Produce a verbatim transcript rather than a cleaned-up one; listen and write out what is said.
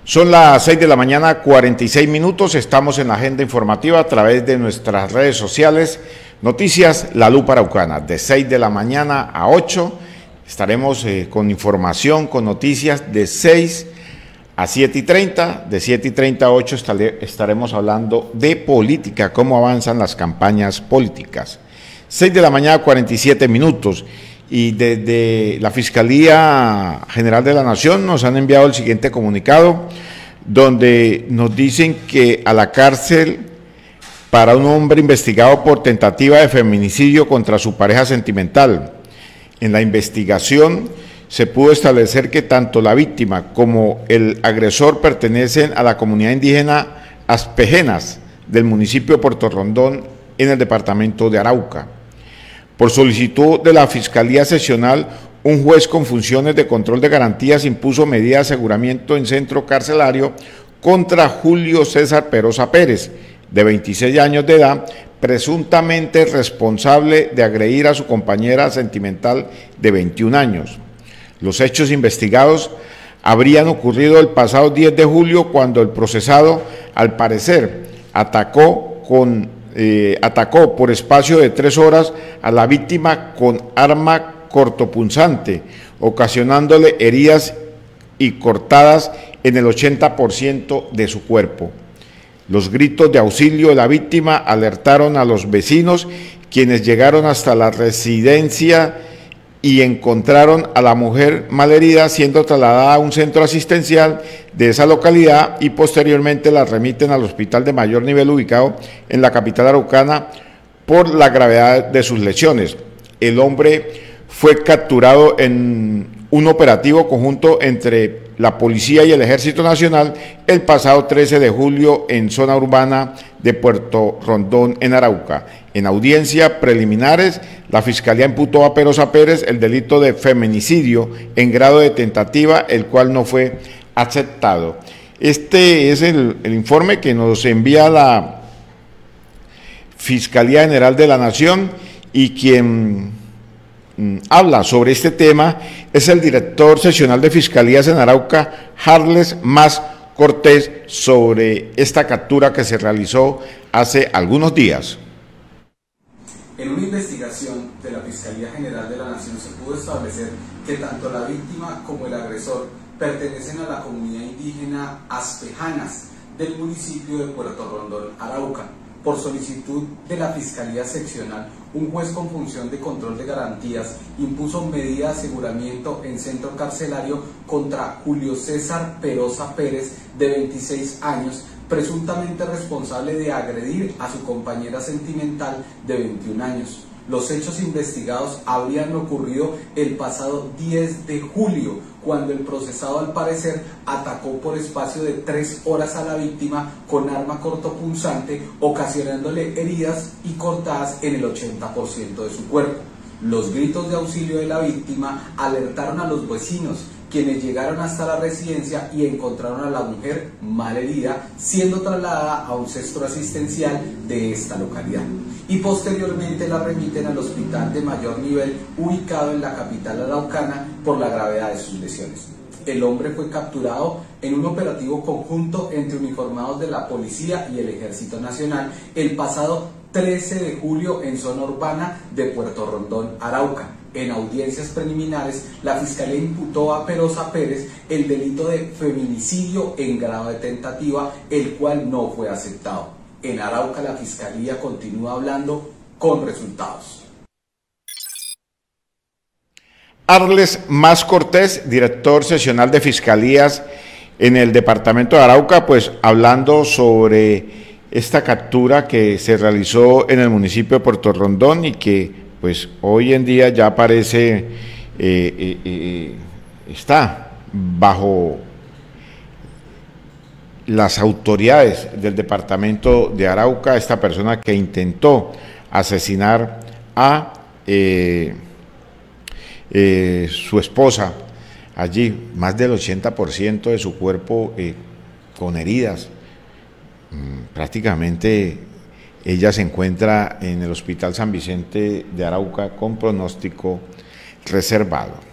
Son las seis de la mañana, cuarenta y seis minutos, estamos en la agenda informativa a través de nuestras redes sociales, Noticias La Lupa Araucana, de seis de la mañana a ocho, estaremos eh, con información, con noticias de seis a siete y treinta, de siete y treinta a ocho estaremos hablando de política, cómo avanzan las campañas políticas. seis de la mañana, cuarenta y siete minutos. Y desde la Fiscalía General de la Nación nos han enviado el siguiente comunicado, donde nos dicen que a la cárcel para un hombre investigado por tentativa de feminicidio contra su pareja sentimental. En la investigación se pudo establecer que tanto la víctima como el agresor pertenecen a la comunidad indígena Aspejenas del municipio de Puerto Rondón en el departamento de Arauca. Por solicitud de la Fiscalía Seccional, un juez con funciones de control de garantías impuso medida de aseguramiento en centro carcelario contra Julio César Perosa Pérez, de veintiséis años de edad, presuntamente responsable de agredir a su compañera sentimental de veintiún años. Los hechos investigados habrían ocurrido el pasado diez de julio, cuando el procesado, al parecer, atacó con Eh, atacó por espacio de tres horas a la víctima con arma cortopunzante, ocasionándole heridas y cortadas en el ochenta por ciento de su cuerpo. Los gritos de auxilio de la víctima alertaron a los vecinos, quienes llegaron hasta la residencia y encontraron a la mujer malherida siendo trasladada a un centro asistencial de esa localidad y posteriormente la remiten al hospital de mayor nivel ubicado en la capital araucana por la gravedad de sus lesiones. El hombre fue capturado en un operativo conjunto entre la Policía y el Ejército Nacional el pasado trece de julio en zona urbana de Puerto Rondón, en Arauca. En audiencia preliminares, la Fiscalía imputó a Perosa Pérez el delito de feminicidio en grado de tentativa, el cual no fue aceptado. Este es el, el informe que nos envía la Fiscalía General de la Nación, y quien mm, habla sobre este tema es el director seccional de Fiscalías en Arauca, Harles Mas Cortés, sobre esta captura que se realizó hace algunos días. En una investigación de la Fiscalía General de la Nación se pudo establecer que tanto la víctima como el agresor pertenecen a la comunidad indígena Aspejanas del municipio de Puerto Rondón, Arauca. Por solicitud de la Fiscalía Seccional, un juez con función de control de garantías impuso medida de aseguramiento en centro carcelario contra Julio César Perosa Pérez, de veintiséis años, presuntamente responsable de agredir a su compañera sentimental de veintiún años. Los hechos investigados habrían ocurrido el pasado diez de julio, cuando el procesado, al parecer, atacó por espacio de tres horas a la víctima con arma cortopunzante, ocasionándole heridas y cortadas en el ochenta por ciento de su cuerpo. Los gritos de auxilio de la víctima alertaron a los vecinos, quienes llegaron hasta la residencia y encontraron a la mujer malherida, siendo trasladada a un centro asistencial de esta localidad. Y posteriormente la remiten al hospital de mayor nivel ubicado en la capital araucana por la gravedad de sus lesiones. El hombre fue capturado en un operativo conjunto entre uniformados de la Policía y el Ejército Nacional el pasado trece de julio en zona urbana de Puerto Rondón, Arauca. En audiencias preliminares, la Fiscalía imputó a Perosa Pérez el delito de feminicidio en grado de tentativa, el cual no fue aceptado. En Arauca, la Fiscalía continúa hablando con resultados. Harles Mas Cortés, director seccional de Fiscalías en el departamento de Arauca, pues hablando sobre esta captura que se realizó en el municipio de Puerto Rondón y que pues hoy en día ya aparece, eh, eh, eh, está bajo las autoridades del departamento de Arauca, esta persona que intentó asesinar a eh, eh, su esposa, allí más del ochenta por ciento de su cuerpo eh, con heridas, mm, prácticamente ella se encuentra en el Hospital San Vicente de Arauca con pronóstico reservado.